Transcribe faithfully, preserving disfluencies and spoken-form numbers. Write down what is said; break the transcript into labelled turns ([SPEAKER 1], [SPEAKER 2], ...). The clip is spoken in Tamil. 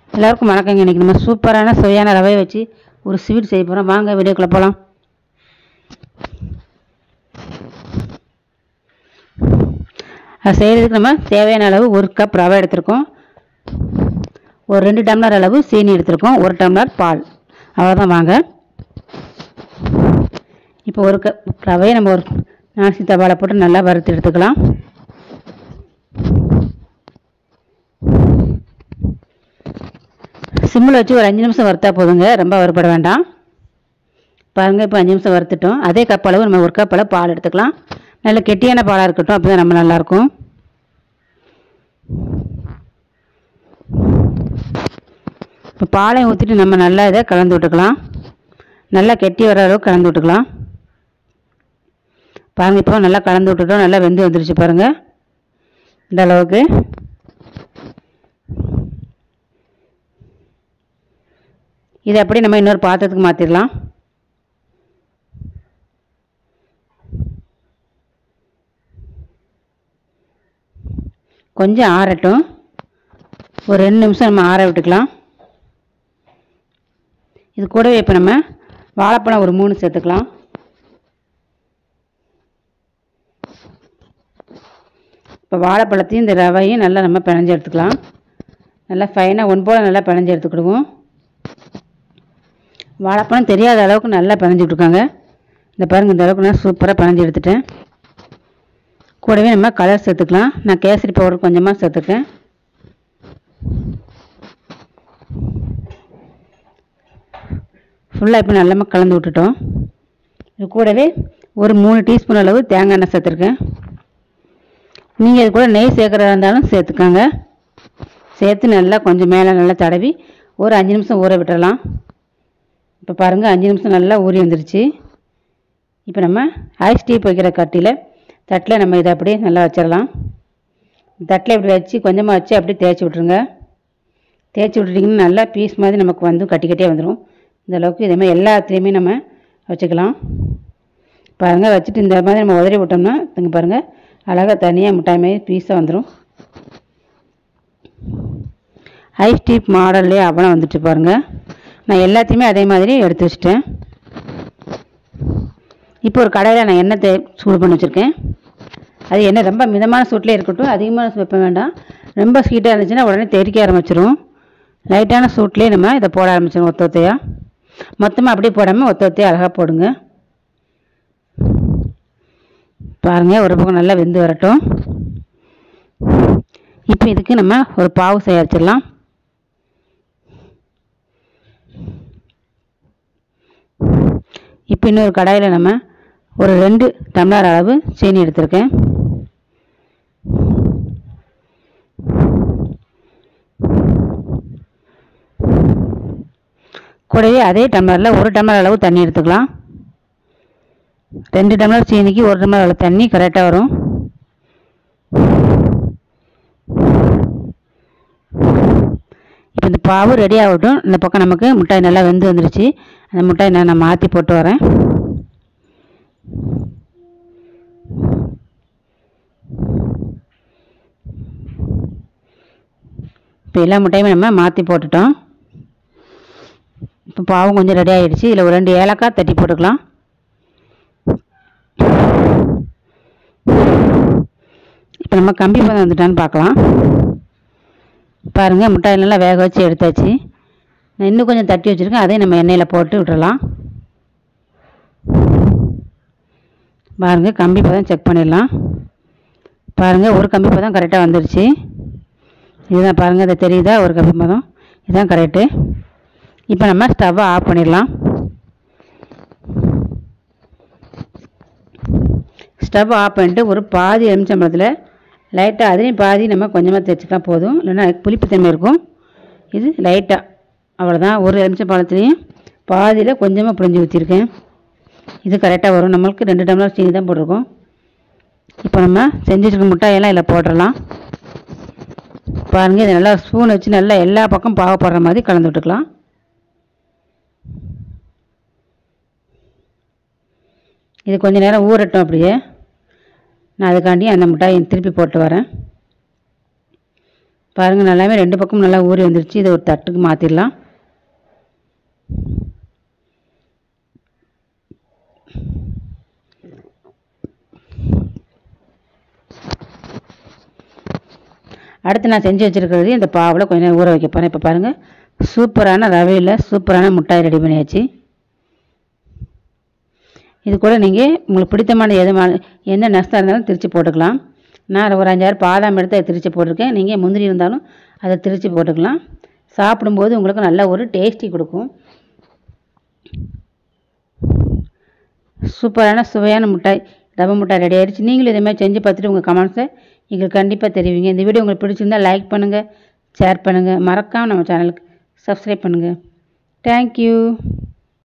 [SPEAKER 1] எல்லாருக்கும் வணக்கங்க. இன்றைக்கி நம்ம சூப்பரான சுவையான ரவையை வச்சு ஒரு ஸ்வீட் செய்ய போகிறோம். வாங்க வீடியோக்குள்ளே போகலாம். அது செய்கிறதுக்கு நம்ம தேவையான அளவு ஒரு கப் ரவை எடுத்துருக்கோம், ஒரு ரெண்டு டம்ளர் அளவு சீனி எடுத்துருக்கோம், ஒரு டம்ளர் பால், அவ்வளோதான். வாங்க இப்போ ஒரு கப் ரவையை நம்ம ஒரு நாசி தவாவில் போட்டு நல்லா வறுத்து எடுத்துக்கலாம். சிம்மில் வச்சு ஒரு அஞ்சு நிமிஷம் வறுத்தா போதுங்க, ரொம்ப வறுபட வேண்டாம். பாருங்கள், இப்போ அஞ்சு நிமிஷம் வறுத்துட்டோம். அதே கப் அளவு நம்ம ஒரு கப் அளவு பால் எடுத்துக்கலாம். நல்ல கெட்டியான பாலாக இருக்கட்டும், அப்போ தான் நம்ம நல்லாயிருக்கும். இப்போ பாலையும் ஊற்றிட்டு நம்ம நல்லா இதை கலந்து விட்டுக்கலாம். நல்லா கெட்டி வர அளவுக்கு கலந்து விட்டுக்கலாம். பாருங்கள், இப்போ நல்லா கலந்து விட்டுட்டோம். நல்லா வெந்து வந்துருச்சு பாருங்கள், இந்த அளவுக்கு. இதை அப்படியே நம்ம இன்னொரு பாத்திரத்துக்கு மாற்றிடலாம். கொஞ்சம் ஆறட்டும், ஒரு ரெண்டு நிமிஷம் நம்ம ஆற விட்டுக்கலாம். இது கூடவே இப்போ நம்ம வாழைப்பழம் ஒரு மூணு சேர்த்துக்கலாம். இப்போ வாழைப்பழத்தையும் இந்த ரவையும் நல்லா நம்ம பிணைஞ்சு எடுத்துக்கலாம். நல்லா ஃபைனாக ஒன் போல் நல்லா பிணைஞ்சு எடுத்துக்கிடுவோம். வாழைப்பழம் தெரியாத அளவுக்கு நல்லா பிணைஞ்சி விட்டுருக்காங்க. இந்த பாருங்கள், இந்த அளவுக்கு நான் சூப்பராக பிணைஞ்சி எடுத்துட்டேன். கூடவே நம்ம கலர் சேர்த்துக்கலாம். நான் கேசரி பவுடர் கொஞ்சமாக சேர்த்துருக்கேன். ஃபுல்லாக இப்போ நல்லா கலந்து விட்டுட்டோம். இது கூடவே ஒரு மூணு டீஸ்பூன் அளவு தேங்காய் எண்ணெய் சேர்த்துருக்கேன். நீங்கள் இது கூட நெய் சேர்க்குறதா இருந்தாலும் சேர்த்துக்கோங்க. சேர்த்து நல்லா கொஞ்சம் மேலே நல்லா தடவி ஒரு அஞ்சு நிமிஷம் ஊற விட்டுடலாம். இப்போ பாருங்கள், அஞ்சு நிமிஷம் நல்லா ஊறி வந்துருச்சு. இப்போ நம்ம ஐஸ் டீ வைக்கிற கட்டியில் தட்டில் நம்ம இதை அப்படியே நல்லா வச்சிடலாம். தட்டில் இப்படி வச்சு கொஞ்சமாக வச்சு அப்படியே தேய்ச்சி விட்ருங்க. தேய்ச்சி விட்டுட்டிங்கன்னா நல்லா பீஸ் மாதிரி நமக்கு வந்து கட்டி கட்டியாக வந்துடும். இந்த அளவுக்கு இதே மாதிரி எல்லாத்துலேயுமே நம்ம வச்சுக்கலாம். பாருங்கள், வச்சுட்டு இந்த மாதிரி நம்ம உதறி விட்டோம்னா இங்கே பாருங்கள், அழகாக தனியாக மிட்டாய் மாதிரி பீஸாக வந்துடும். ஐஸ் டீ மாடல்லே அவனம் வந்துட்டு பாருங்கள். நான் எல்லாத்தையுமே அதே மாதிரி எடுத்து வச்சிட்டேன். இப்போ ஒரு கடையில் நான் எண்ணெய் தே சூடு பண்ணி வச்சுருக்கேன். அது எண்ணெய் ரொம்ப மிதமான சூட்டிலே இருக்கட்டும், அதிகமான வைப்ப வேண்டாம். ரொம்ப ஹீட்டாக இருந்துச்சுன்னா உடனே தெறிக்க ஆரம்பிச்சிடும். லைட்டான சூட்லேயே நம்ம இதை போட ஆரம்பிச்சிடும். ஒத்த ஒத்தையாக மொத்தமாக அப்படியே போடாமல் ஒத்த ஒத்தையாக அழகாக போடுங்க. பாருங்கள், ஒரு பக்கம் நல்லா வெந்து வரட்டும். இப்போ இதுக்கு நம்ம ஒரு பாவு தயாரிச்சிடலாம். இப்போ இன்னொரு கடாயில் நம்ம ஒரு ரெண்டு டம்ளர் அளவு சீனி எடுத்திருக்கேன். கூடவே அதே டம்ளரில் ஒரு டம்ளர் அளவு தண்ணி எடுத்துக்கலாம். ரெண்டு டம்ளர் சீனிக்கு ஒரு டம்ளர் அளவு தண்ணி கரெக்டாக வரும். இப்போ இந்த பாவு ரெடி ஆகட்டும். இந்த பக்கம் நமக்கு மிட்டாய் நல்லா வெந்து வந்துருச்சு. அந்த மிட்டாய் நான் நான் மாற்றி போட்டு வரேன். இப்போ எல்லா மிட்டாயுமே நம்ம மாற்றி போட்டுட்டோம். இப்போ பாவும் கொஞ்சம் ரெடி ஆகிடுச்சு. இதில் ஒரு ரெண்டு ஏலக்காய் தட்டி போட்டுக்கலாம். இப்போ நம்ம கம்பி பதம் வந்துட்டான்னு பார்க்கலாம். பாருங்கள், மிட்டாய் நல்லா வேக வச்சு எடுத்தாச்சு. நான் இன்னும் கொஞ்சம் தட்டி வச்சுருக்கேன், அதையும் நம்ம எண்ணெயில் போட்டு விட்டுடலாம். பாருங்கள், கம்பி பதம் செக் பண்ணிடலாம். பாருங்கள், ஒரு கம்பி பதம் கரெக்டாக வந்துடுச்சு. இதுதான் பாருங்கள், இதை தெரியுதா, ஒரு கம்பி பதம், இதுதான் கரெக்டு. இப்போ நம்ம ஸ்டவ்வை ஆஃப் பண்ணிடலாம். ஸ்டவ் ஆஃப் பண்ணிட்டு ஒரு பாதி எலுமிச்சம்பழத்தில் லைட்டாக அதுலேயும் பாதி நம்ம கொஞ்சமாக தேய்ச்சிக்கலாம் போதும், இல்லைன்னா புளிப்புத்தன்மை இருக்கும். இது லைட்டாக அவ்வளோதான். ஒரு எலுமிச்சம்பழத்துலேயும் பாதியில் கொஞ்சமாக புளிஞ்சு ஊற்றிருக்கேன். இது கரெக்டாக வரும். நம்மளுக்கு ரெண்டு டம்ளர் சீனி தான் போட்டிருக்கோம். இப்போ நம்ம செஞ்சு வச்சுருக்க மிட்டாயெல்லாம் இதில் போட்டுடலாம். பாருங்கள், இதை நல்லா ஸ்பூன் வச்சு நல்லா எல்லா பக்கம் பாவப்படுற மாதிரி கலந்து விட்டுக்கலாம். இது கொஞ்சம் நேரம் ஊறட்டும். அப்படியே நான் அதுக்காண்டி அந்த மிட்டாயை திருப்பி போட்டு வரேன். பாருங்கள், நல்லாவே ரெண்டு பக்கமும் நல்லா ஊறி வந்துருச்சு. இதை ஒரு தட்டுக்கு மாற்றிடலாம். அடுத்து நான் செஞ்சு வச்சுருக்கிறது இந்த பாவில் கொஞ்சம் நேரம் ஊற வைக்க போகிறேன். இப்போ பாருங்கள், சூப்பரான ரவையில் சூப்பரான முட்டாய் ரெடி பண்ணியாச்சு. இது கூட நீங்கள் உங்களுக்கு பிடித்தமான எது எந்த நட்ஸாக இருந்தாலும் திரித்து போட்டுக்கலாம். நான் ஒரு அஞ்சாறு பாதாம் எடுத்து அதை திரித்து போட்டிருக்கேன். நீங்கள் முந்திரி இருந்தாலும் அதை திரித்து போட்டுக்கலாம். சாப்பிடும்போது உங்களுக்கு நல்ல ஒரு டேஸ்டி கொடுக்கும். சூப்பரான சுவையான முட்டாய் ரவை முட்டாய் ரெடி ஆகிடுச்சு. நீங்களும் இதேமாதிரி செஞ்சு பார்த்துட்டு உங்கள் கமெண்ட்ஸை எங்களுக்கு கண்டிப்பாக தெரிவிங்க. இந்த வீடியோ உங்களுக்கு பிடிச்சிருந்தால் லைக் பண்ணுங்கள், ஷேர் பண்ணுங்கள், மறக்காமல் நம்ம சேனலுக்கு சப்ஸ்கிரைப் பண்ணுங்கள். தேங்க்யூ.